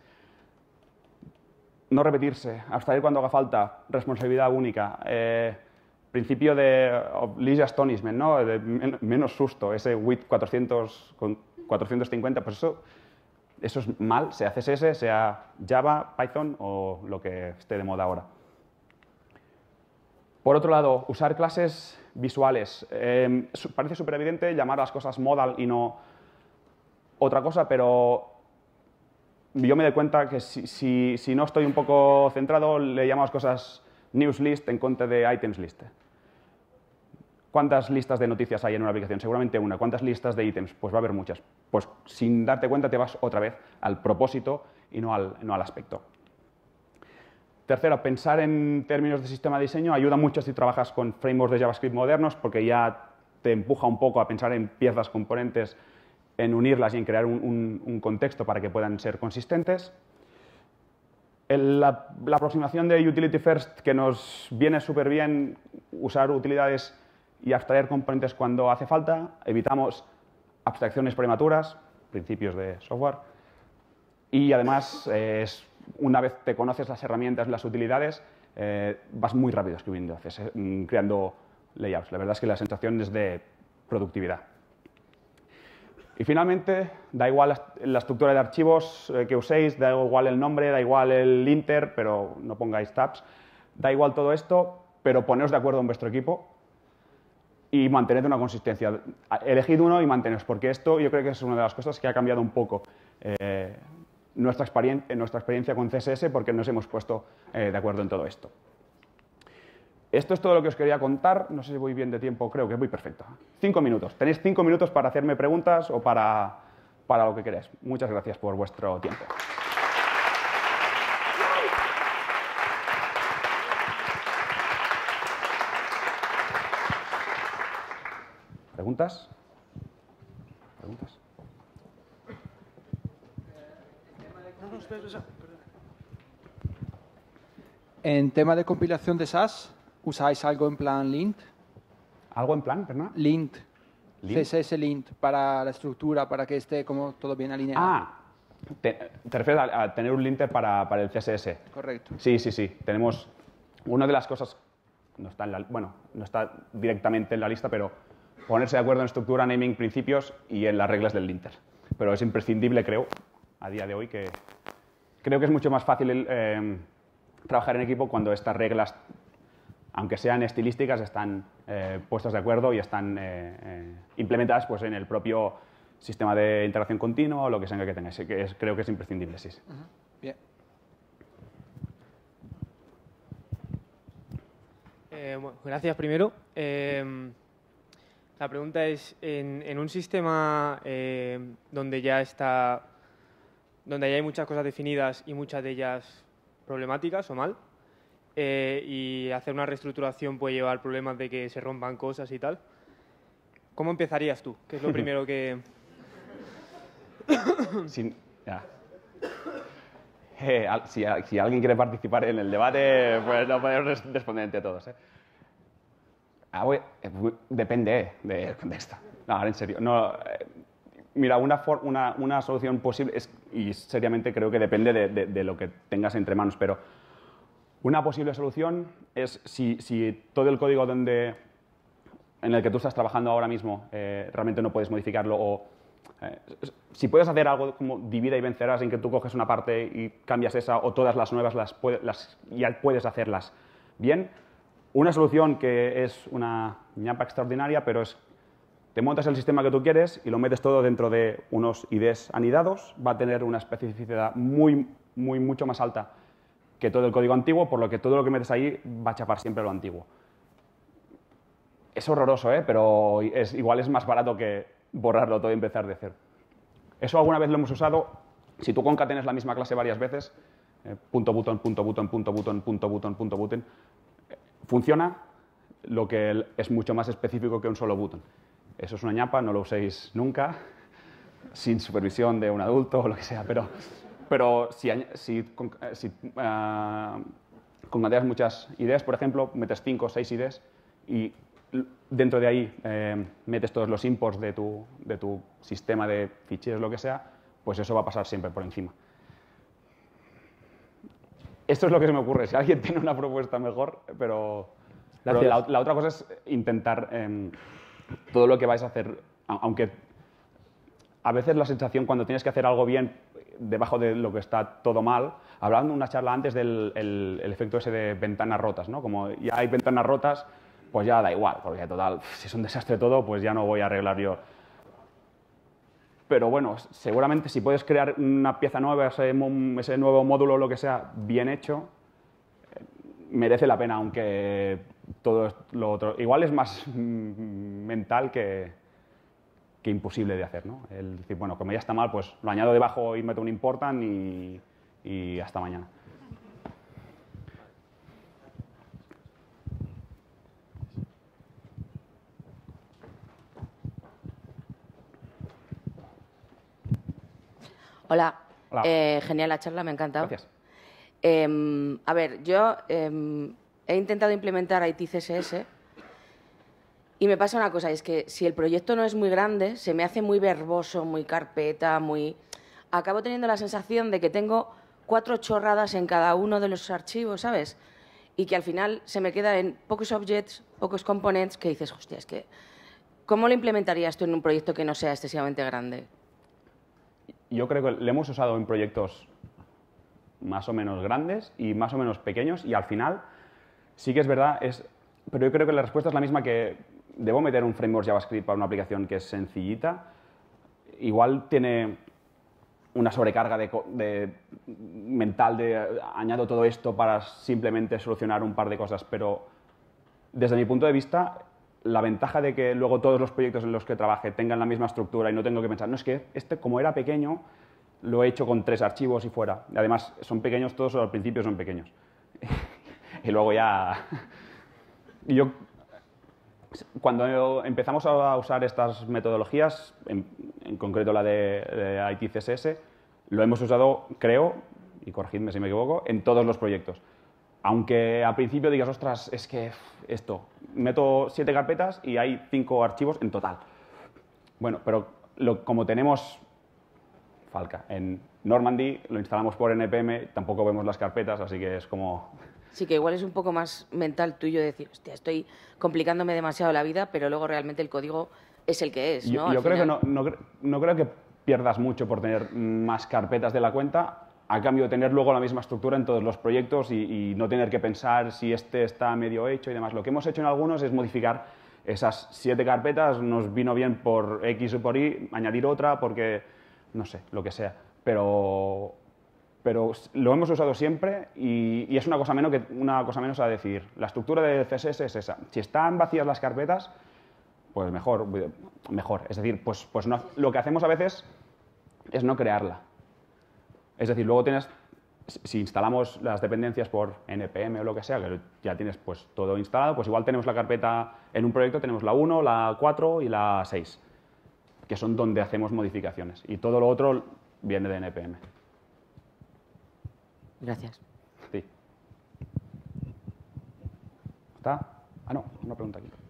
No repetirse, abstraer cuando haga falta, responsabilidad única, eh, principio de least astonishment, ¿no? De men menos susto, ese with cuatrocientos con cuatrocientos cincuenta, pues eso, eso es mal, sea C S S, sea Java, Python o lo que esté de moda ahora. Por otro lado, usar clases visuales. Eh, parece súper evidente llamar a las cosas modal y no otra cosa, pero yo me doy cuenta que si, si, si no estoy un poco centrado, le llamo a las cosas news list en contra de items list. ¿Cuántas listas de noticias hay en una aplicación? Seguramente una. ¿Cuántas listas de ítems? Pues va a haber muchas. Pues sin darte cuenta te vas otra vez al propósito y no al, no al aspecto. Tercero, pensar en términos de sistema de diseño ayuda mucho si trabajas con frameworks de JavaScript modernos porque ya te empuja un poco a pensar en piezas, componentes, en unirlas y en crear un, un, un contexto para que puedan ser consistentes. El, la, la aproximación de Utility First, que nos viene súper bien usar utilidades y abstraer componentes cuando hace falta. Evitamos abstracciones prematuras, principios de software. Y además, eh, es, una vez te conoces las herramientas, las utilidades, eh, vas muy rápido escribiendo, haces, eh, creando layouts. La verdad es que la sensación es de productividad. Y finalmente, da igual la, la estructura de archivos eh, que uséis, da igual el nombre, da igual el linter, pero no pongáis tabs. Da igual todo esto, pero poneros de acuerdo en vuestro equipo y mantened una consistencia. Elegid uno y manteneos, porque esto yo creo que es una de las cosas que ha cambiado un poco eh, nuestra, experien nuestra experiencia con C S S, porque nos hemos puesto eh, de acuerdo en todo esto. Esto es todo lo que os quería contar. No sé si voy bien de tiempo, creo que voy perfecto. Cinco minutos. Tenéis cinco minutos para hacerme preguntas o para, para lo que queráis. Muchas gracias por vuestro tiempo. ¿Preguntas? ¿Preguntas? En tema de compilación de SAS, ¿usáis algo en plan lint? ¿Algo en plan, perdón? Lint. ¿Lint? C S S lint para la estructura, para que esté como todo bien alineado. Ah, te, te refieres a, a tener un linter para, para el C S S. Correcto. Sí, sí, sí. Tenemos una de las cosas, no está en la, bueno, no está directamente en la lista, pero ponerse de acuerdo en estructura, naming, principios y en las reglas del linter. Pero es imprescindible, creo, a día de hoy, que creo que es mucho más fácil eh, trabajar en equipo cuando estas reglas, aunque sean estilísticas, están eh, puestas de acuerdo y están eh, eh, implementadas pues, en el propio sistema de integración continua o lo que sea que tengáis. Que es, creo que es imprescindible, sí. sí. Uh-huh. Bien. Eh, bueno, gracias primero. Eh, la pregunta es, en, en un sistema eh, donde ya está, donde ya hay muchas cosas definidas y muchas de ellas problemáticas o mal, eh, y hacer una reestructuración puede llevar problemas de que se rompan cosas y tal, ¿cómo empezarías tú? ¿Qué es lo primero que...? Sin, ya. eh, al, si, si alguien quiere participar en el debate, pues no podemos responder entre todos. ¿eh? Ah, voy, eh, depende de contexto. No, ahora en serio. No, eh, mira, una, for, una, una solución posible, es, y seriamente creo que depende de, de, de lo que tengas entre manos, pero una posible solución es si, si todo el código donde, en el que tú estás trabajando ahora mismo eh, realmente no puedes modificarlo o eh, si puedes hacer algo como divida y vencerás en que tú coges una parte y cambias esa o todas las nuevas las, puede, las ya puedes hacerlas bien. Una solución que es una ñapa extraordinaria, pero es te montas el sistema que tú quieres y lo metes todo dentro de unos I Ds anidados, va a tener una especificidad muy, muy, mucho más alta que todo el código antiguo, por lo que todo lo que metes ahí va a chapar siempre lo antiguo. Es horroroso, ¿eh? Pero es, igual es más barato que borrarlo todo y empezar de cero. Eso alguna vez lo hemos usado. Si tú concatenes la misma clase varias veces, eh, punto button, punto button, punto button, punto button, punto button, eh, funciona, lo que es mucho más específico que un solo button. Eso es una ñapa, no lo uséis nunca, sin supervisión de un adulto o lo que sea, pero, pero si, si, si uh, concatenas muchas ideas, por ejemplo, metes cinco o seis ideas y dentro de ahí eh, metes todos los imports de tu, de tu sistema de ficheros, lo que sea, pues eso va a pasar siempre por encima. Esto es lo que se me ocurre. Si alguien tiene una propuesta mejor, pero, pero la, la otra cosa es intentar eh, todo lo que vais a hacer, aunque a veces la sensación cuando tienes que hacer algo bien debajo de lo que está todo mal, hablando de una charla antes del el, el efecto ese de ventanas rotas, ¿no? Como ya hay ventanas rotas, pues ya da igual, porque total, si es un desastre todo, pues ya no voy a arreglar yo. Pero bueno, seguramente si puedes crear una pieza nueva, ese, ese nuevo módulo o lo que sea, bien hecho, eh, merece la pena, aunque todo lo otro... Igual es más mental que, que imposible de hacer, ¿no? El decir, bueno, como ya está mal, pues lo añado debajo y meto un important y, y hasta mañana. Hola. Hola. Eh, genial la charla, me ha encantado. Gracias. Eh, a ver, yo eh, he intentado implementar I T C S S y me pasa una cosa, es que si el proyecto no es muy grande, se me hace muy verboso, muy carpeta, muy... Acabo teniendo la sensación de que tengo cuatro chorradas en cada uno de los archivos, ¿sabes? Y que al final se me queda en pocos objects, pocos components, que dices, hostia, es que... ¿Cómo lo implementarías tú en un proyecto que no sea excesivamente grande? Yo creo que lo hemos usado en proyectos más o menos grandes y más o menos pequeños y al final sí que es verdad, es, pero yo creo que la respuesta es la misma que debo meter un framework JavaScript para una aplicación que es sencillita. Igual tiene una sobrecarga de, de, mental de añado todo esto para simplemente solucionar un par de cosas, pero desde mi punto de vista la ventaja de que luego todos los proyectos en los que trabaje tengan la misma estructura y no tengo que pensar, no, es que este como era pequeño lo he hecho con tres archivos y fuera. Y además son pequeños todos, al principio son pequeños. Y luego ya... Yo, cuando empezamos a usar estas metodologías, en, en concreto la de, de I T C S S, lo hemos usado, creo, y corregidme si me equivoco, en todos los proyectos. Aunque al principio digas, ostras, es que esto, meto siete carpetas y hay cinco archivos en total. Bueno, pero lo, como tenemos Falca en Normandy, lo instalamos por N P M, tampoco vemos las carpetas, así que es como... Sí, que igual es un poco más mental tuyo decir, hostia, estoy complicándome demasiado la vida, pero luego realmente el código es el que es, ¿no? Yo, yo creo final... que no, no, no creo que pierdas mucho por tener más carpetas de la cuenta, a cambio de tener luego la misma estructura en todos los proyectos y, y no tener que pensar si este está medio hecho y demás. Lo que hemos hecho en algunos es modificar esas siete carpetas, nos vino bien por X o por Y, añadir otra porque, no sé, lo que sea. Pero, pero lo hemos usado siempre y, y es una cosa, menos que, una cosa menos a decir. La estructura de C S S es esa. Si están vacías las carpetas, pues mejor, mejor. Es decir, pues, pues no, lo que hacemos a veces es no crearla. Es decir, luego tienes, si instalamos las dependencias por N P M o lo que sea, que ya tienes pues todo instalado, pues igual tenemos la carpeta en un proyecto, tenemos la uno, la cuatro y la seis, que son donde hacemos modificaciones. Y todo lo otro viene de N P M. Gracias. Sí. ¿Está? Ah, no, una pregunta aquí.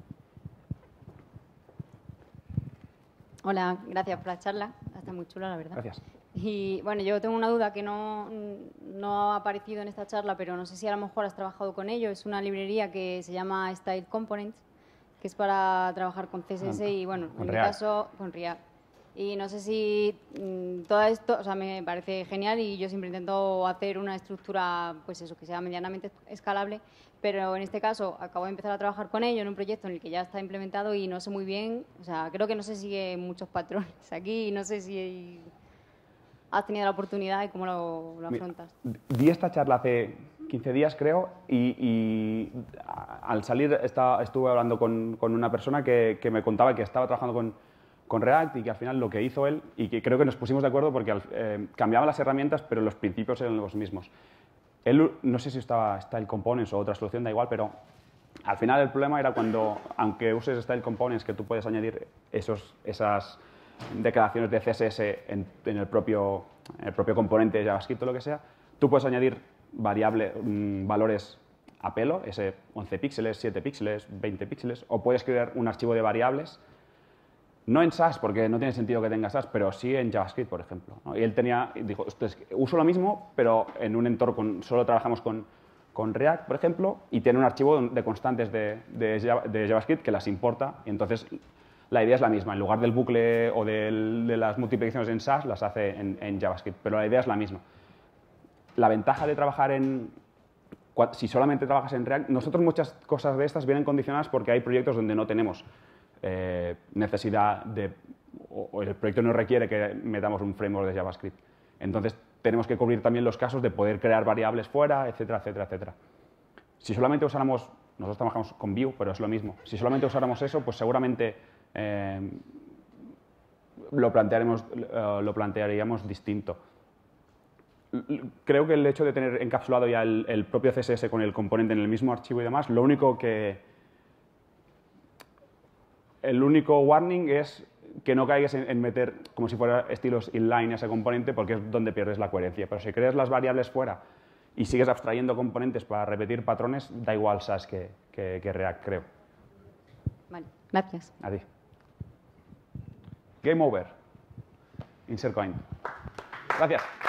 Hola, gracias por la charla. Está muy chula, la verdad. Gracias. Y bueno, yo tengo una duda que no, no ha aparecido en esta charla, pero no sé si a lo mejor has trabajado con ello. Es una librería que se llama Style Components, que es para trabajar con C S S y, bueno, en mi caso, con React. Y no sé si mmm, todo esto, o sea, me parece genial y yo siempre intento hacer una estructura, pues eso, que sea medianamente escalable, pero en este caso acabo de empezar a trabajar con ello en un proyecto en el que ya está implementado y no sé muy bien, o sea, creo que no se sigue muchos patrones aquí y no sé si has tenido la oportunidad y cómo lo, lo afrontas. Di esta charla hace quince días, creo, y, y al salir estaba, estuve hablando con, con una persona que, que me contaba que estaba trabajando con, con React y que al final lo que hizo él, y que creo que nos pusimos de acuerdo porque eh, cambiaba las herramientas, pero los principios eran los mismos. Él, no sé si estaba Style Components o otra solución, da igual, pero al final el problema era cuando, aunque uses Style Components, que tú puedes añadir esos, esas declaraciones de C S S en, en, el propio, en el propio componente de JavaScript o lo que sea, tú puedes añadir variable, mmm, valores a pelo, ese once píxeles, siete píxeles, veinte píxeles, o puedes crear un archivo de variables, no en Sass, porque no tiene sentido que tenga Sass, pero sí en JavaScript, por ejemplo, ¿no? Y él tenía, dijo, uso lo mismo, pero en un entorno, con, solo trabajamos con, con React, por ejemplo, y tiene un archivo de constantes de, de, de JavaScript que las importa, y entonces la idea es la misma. En lugar del bucle o del, de las multiplicaciones en Sass, las hace en, en JavaScript, pero la idea es la misma. La ventaja de trabajar en... Si solamente trabajas en React, nosotros muchas cosas de estas vienen condicionadas porque hay proyectos donde no tenemos eh, necesidad de... O, o el proyecto no requiere que metamos un framework de JavaScript. Entonces, tenemos que cubrir también los casos de poder crear variables fuera, etcétera, etcétera, etcétera. Si solamente usáramos... Nosotros trabajamos con Vue, pero es lo mismo. Si solamente usáramos eso, pues seguramente eh, lo, plantearemos, uh, lo plantearíamos distinto. Creo que el hecho de tener encapsulado ya el, el propio C S S con el componente en el mismo archivo y demás, lo único que... El único warning es que no caigas en, en meter como si fuera estilos inline a ese componente, porque es donde pierdes la coherencia. Pero si creas las variables fuera y sigues abstrayendo componentes para repetir patrones, da igual S A S que, que, que React, creo. Vale, gracias. A ti. Game over. Insert coin. Gracias.